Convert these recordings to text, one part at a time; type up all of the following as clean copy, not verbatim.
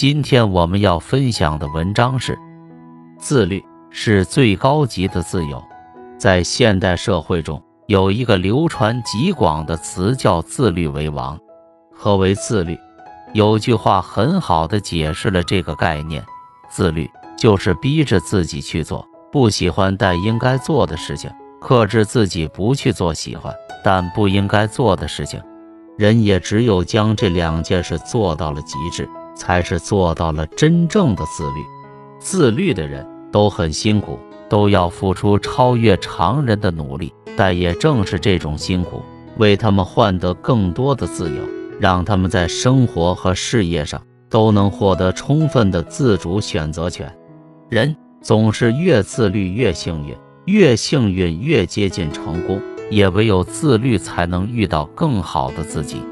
今天我们要分享的文章是：自律是最高级的自由。在现代社会中，有一个流传极广的词叫自律为王。何为自律？有句话很好地解释了这个概念，自律就是逼着自己去做不喜欢但应该做的事情，克制自己不去做喜欢但不应该做的事情。人也只有将这两件事做到了极致，才是做到了真正的自律。自律的人都很辛苦，都要付出超越常人的努力，但也正是这种辛苦，为他们换得更多的自由，让他们在生活和事业上都能获得充分的自主选择权。人总是越自律越幸运，越幸运越接近成功，也唯有自律才能遇到更好的自己。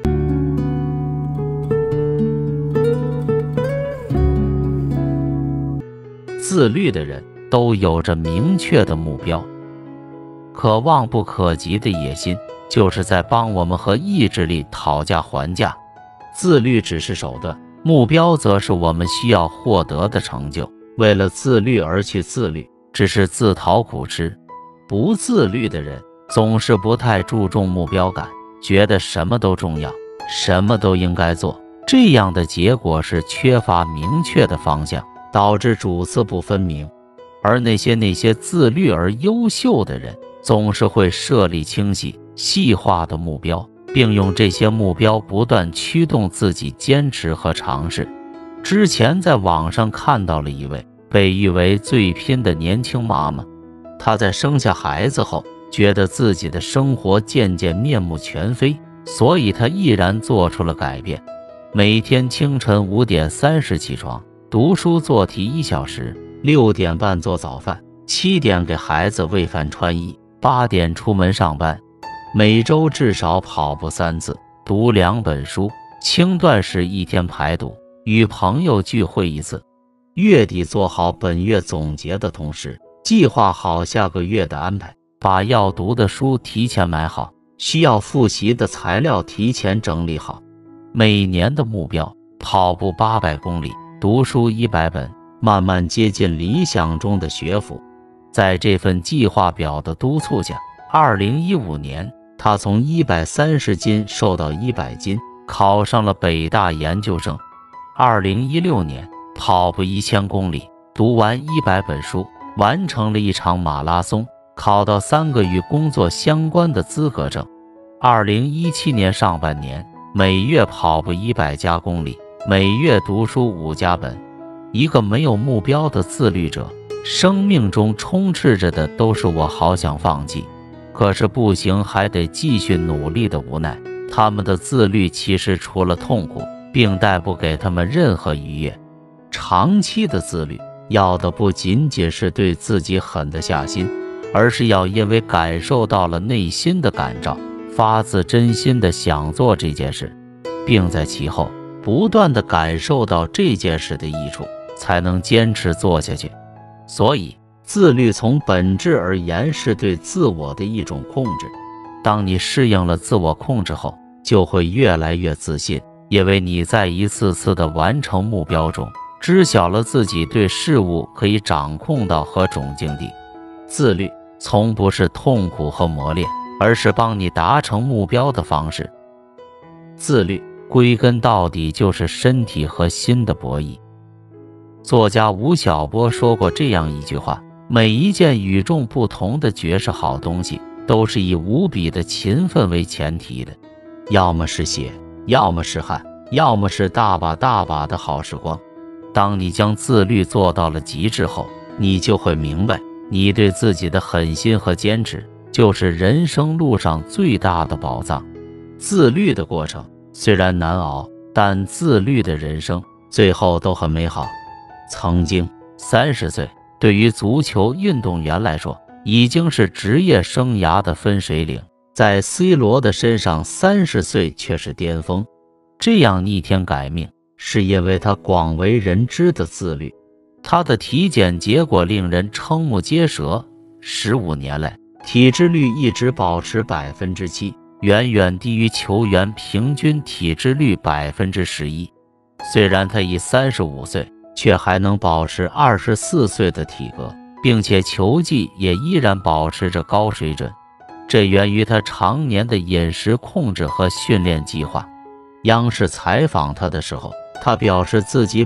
自律的人都有着明确的目标，可望不可及的野心就是在帮我们和意志力讨价还价。自律只是手段，目标则是我们需要获得的成就。为了自律而去自律，只是自讨苦吃。不自律的人总是不太注重目标感，觉得什么都重要，什么都应该做，这样的结果是缺乏明确的方向，导致主次不分明。而那些自律而优秀的人，总是会设立清晰细化的目标，并用这些目标不断驱动自己坚持和尝试。之前在网上看到了一位被誉为最拼的年轻妈妈，她在生下孩子后，觉得自己的生活渐渐面目全非，所以她毅然做出了改变。每天清晨5点30起床，读书做题1小时，6点半做早饭，7点给孩子喂饭穿衣，8点出门上班。每周至少跑步3次，读2本书，轻断食1天排毒，与朋友聚会1次。月底做好本月总结的同时，计划好下个月的安排，把要读的书提前买好，需要复习的材料提前整理好。每年的目标：跑步800公里，读书100本，慢慢接近理想中的学府。在这份计划表的督促下，2015年他从130斤瘦到100斤，考上了北大研究生。2016年跑步1000公里，读完100本书，完成了一场马拉松，考到3个与工作相关的资格证。2017年上半年，每月跑步100加公里，每月读书5加本。一个没有目标的自律者，生命中充斥着的都是我好想放弃，可是不行还得继续努力的无奈。他们的自律其实除了痛苦，并带不给他们任何愉悦。长期的自律要的不仅仅是对自己狠得下心，而是要因为感受到了内心的感召，发自真心的想做这件事，并在其后不断的感受到这件事的益处，才能坚持做下去。所以自律从本质而言是对自我的一种控制。当你适应了自我控制后，就会越来越自信，因为你在一次次的完成目标中，知晓了自己对事物可以掌控到何种境地。自律从不是痛苦和磨练，而是帮你达成目标的方式。自律归根到底就是身体和心的博弈。作家吴晓波说过这样一句话：每一件与众不同的绝世好东西，都是以无比的勤奋为前提的，要么是血，要么是汗，要么是大把大把的好时光。当你将自律做到了极致后，你就会明白，你对自己的狠心和坚持，就是人生路上最大的宝藏。自律的过程虽然难熬，但自律的人生最后都很美好。曾经30岁对于足球运动员来说，已经是职业生涯的分水岭，在 C 罗的身上30岁却是巅峰。这样逆天改命，是因为他广为人知的自律。他的体检结果令人瞠目结舌，15年来体脂率一直保持7%，远远低于球员平均体脂率11%。 虽然他已35岁，却还能保持24岁的体格，并且球技也依然保持着高水准。这源于他常年的饮食控制和训练计划。央视采访他的时候，他表示自己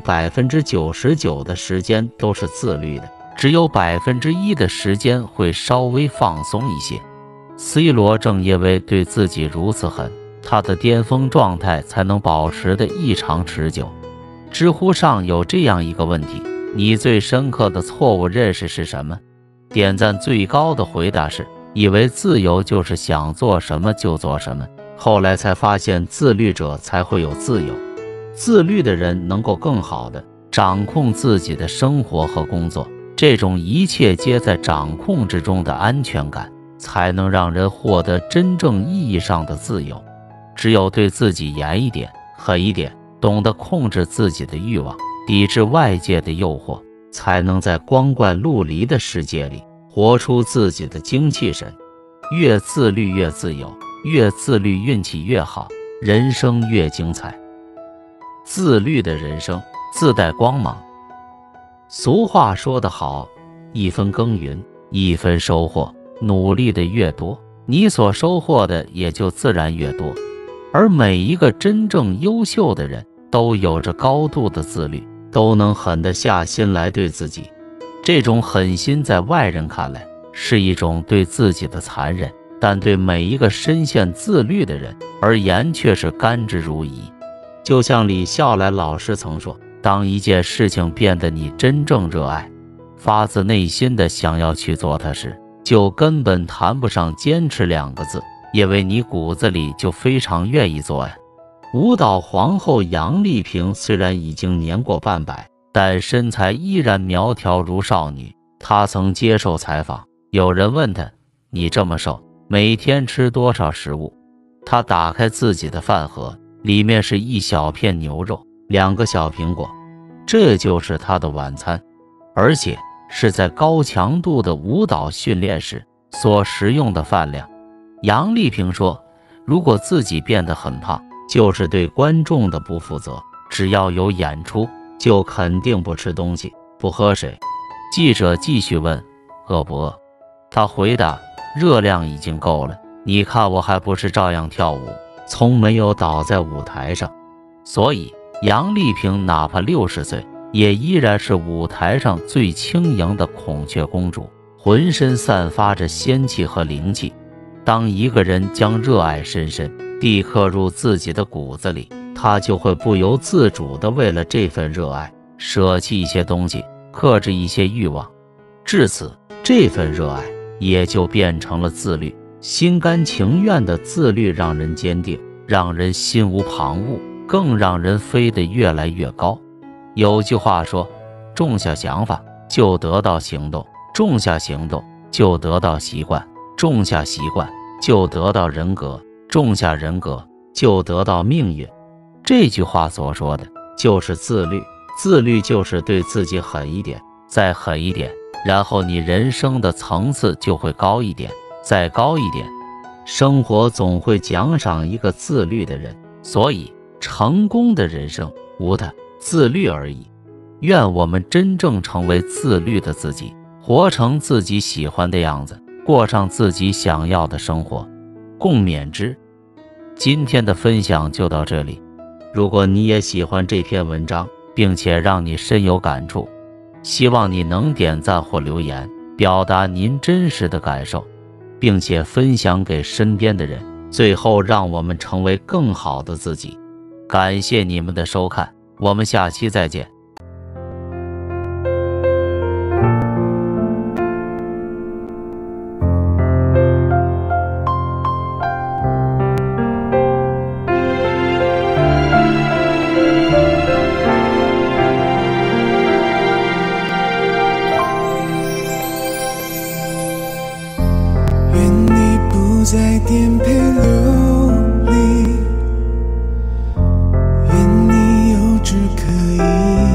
99%的时间都是自律的，只有1%的时间会稍微放松一些。C 罗正因为对自己如此狠，他的巅峰状态才能保持得异常持久。知乎上有这样一个问题：你最深刻的错误认识是什么？点赞最高的回答是：以为自由就是想做什么就做什么，后来才发现自律者才会有自由。自律的人能够更好地掌控自己的生活和工作，这种一切皆在掌控之中的安全感，才能让人获得真正意义上的自由。只有对自己严一点、狠一点，懂得控制自己的欲望，抵制外界的诱惑，才能在光怪陆离的世界里活出自己的精气神。越自律越自由，越自律运气越好，人生越精彩。自律的人生自带光芒。俗话说得好，一分耕耘一分收获，努力的越多，你所收获的也就自然越多。而每一个真正优秀的人都有着高度的自律，都能狠得下心来对自己。这种狠心在外人看来是一种对自己的残忍，但对每一个深陷自律的人而言却是甘之如饴。就像李笑来老师曾说，当一件事情变得你真正热爱，发自内心的想要去做它时，就根本谈不上坚持2个字，因为你骨子里就非常愿意做呀。舞蹈皇后杨丽萍虽然已经年过半百，但身材依然苗条如少女。她曾接受采访，有人问她：你这么瘦，每天吃多少食物？她打开自己的饭盒，里面是1小片牛肉，2个小苹果，这就是她的晚餐，而且是在高强度的舞蹈训练时所食用的饭量。杨丽萍说，如果自己变得很胖，就是对观众的不负责，只要有演出，就肯定不吃东西，不喝水。记者继续问，饿不饿？他回答，热量已经够了，你看我还不是照样跳舞，从没有倒在舞台上。所以杨丽萍哪怕60岁，也依然是舞台上最轻盈的孔雀公主，浑身散发着仙气和灵气。当一个人将热爱深深地刻入自己的骨子里，他就会不由自主地为了这份热爱舍弃一些东西，克制一些欲望。至此，这份热爱也就变成了自律。心甘情愿的自律让人坚定，让人心无旁骛，更让人飞得越来越高。有句话说，种下想法就得到行动，种下行动就得到习惯，种下习惯就得到人格，种下人格就得到命运。这句话所说的就是自律，自律就是对自己狠一点，再狠一点，然后你人生的层次就会高一点，再高一点。生活总会奖赏一个自律的人，所以成功的人生无他，自律而已。愿我们真正成为自律的自己，活成自己喜欢的样子，过上自己想要的生活。共勉之。今天的分享就到这里，如果你也喜欢这篇文章，并且让你深有感触，希望你能点赞或留言，表达您真实的感受，并且分享给身边的人，最后让我们成为更好的自己。感谢你们的收看，我们下期再见。 在颠沛流离，愿你有志可依。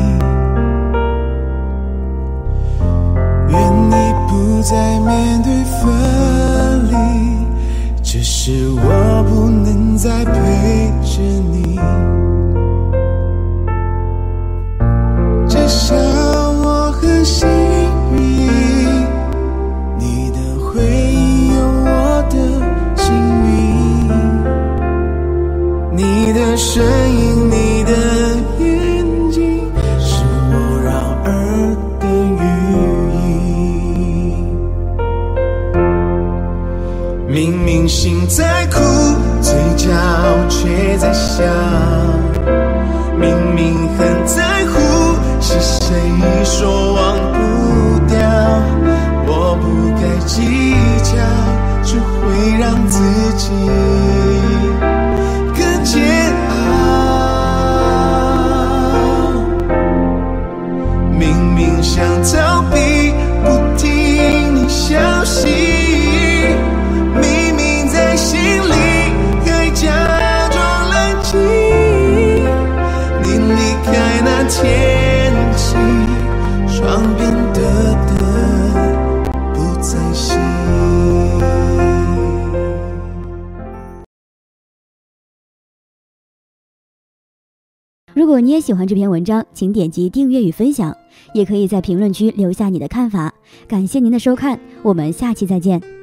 如果你也喜欢这篇文章，请点击订阅与分享，也可以在评论区留下你的看法。感谢您的收看，我们下期再见。